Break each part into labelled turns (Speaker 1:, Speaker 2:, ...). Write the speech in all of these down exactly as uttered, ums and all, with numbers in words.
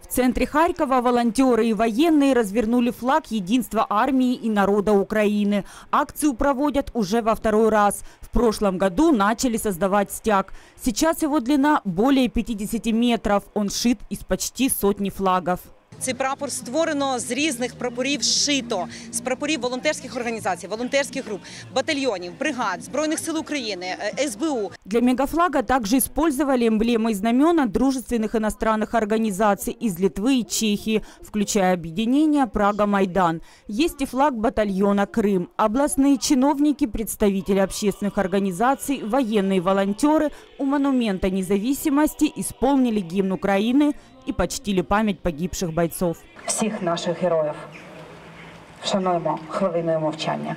Speaker 1: В центре Харькова волонтеры и военные развернули флаг единства армии и народа Украины. Акцию проводят уже во второй раз. В прошлом году начали создавать стяг. Сейчас его длина более пятидесяти метров. Он шит из почти сотни флагов.
Speaker 2: Цей прапор створено з різних прапорів зшито, з прапорів волонтерських організацій, волонтерських груп, батальйонів, бригад, Збройних сил України, эс бэ у.
Speaker 1: Для мегафлага также использовали эмблемы и знамена дружественных иностранных организаций из Литвы и Чехии, включая объединение «Прага-Майдан». Есть и флаг батальона «Крым». Областные чиновники, представители общественных организаций, военные волонтеры у Монумента независимости исполнили гимн Украины и почтили память погибших бойцов.
Speaker 3: Всіх наших героїв вшануємо хвилиною мовчання.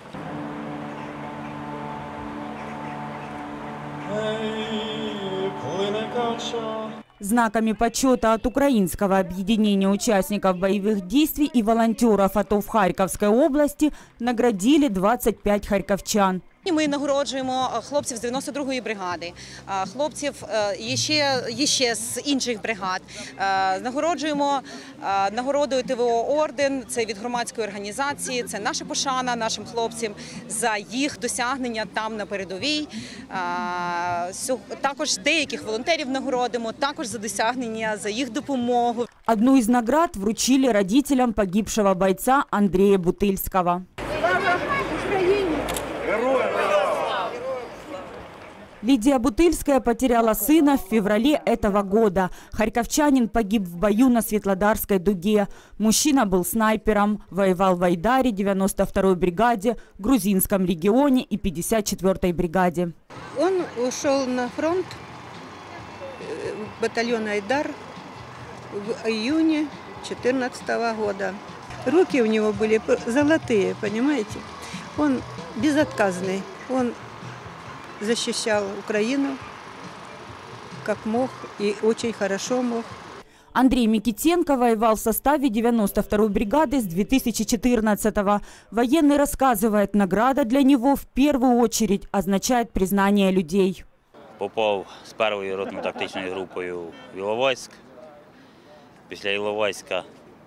Speaker 1: Знаками почета от Украинского объединения участников боевых действий и волонтеров АТО в Харьковской области наградили двадцять п'ять харківчан.
Speaker 2: Ми нагороджуємо хлопців з дев'яносто другої бригади, хлопців ще, ще з інших бригад. Нагороджуємо нагородою Т В О орден, це від громадської організації, це наша пошана нашим хлопцям за їх досягнення там на передовій. Також деяких волонтерів нагородимо, також за досягнення, за їх допомогу.
Speaker 1: Одну из наград вручили родителям погибшего бойца Андрея Бутыльского. Лидия Бутыльская потеряла сына в феврале этого года. Харьковчанин погиб в бою на Светлодарской дуге. Мужчина был снайпером, воевал в Айдаре, девяносто второй бригаде, Грузинском регионе и пятьдесят четвёртой бригаде.
Speaker 4: Он ушел на фронт батальона Айдар в июне две тысячи четырнадцатого года. Руки у него были золотые, понимаете? Он безотказный. Он защищал Украину как мог и очень хорошо мог.
Speaker 1: Андрей Микитенко воевал в составе девяносто второй бригады с две тысячи четырнадцатого. Военный рассказывает, награда для него в первую очередь означает признание людей.
Speaker 5: Попав з першою ротно-тактичною групою в Іловайськ. Після Іловайська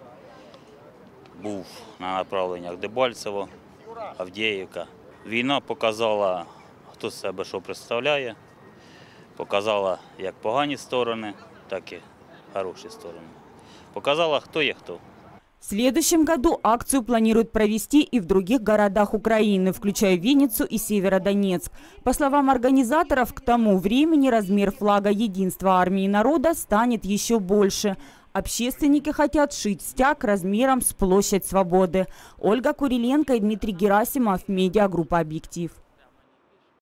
Speaker 5: був на направленнях Дебальцево, Авдіївка. Війна показала, хто з себе що представляє, показала як погані сторони, так і хороші сторони. Показала, кто є кто.
Speaker 1: В следующем году акцию планируют провести и в других городах Украины, включая Винницу и Северодонецк. По словам организаторов, к тому времени размер флага единства армии и народа станет еще больше. Общественники хотят сшить стяг размером с площадь Свободы. Ольга Куриленко и Дмитрий Герасимов, медиагруппа «Объектив».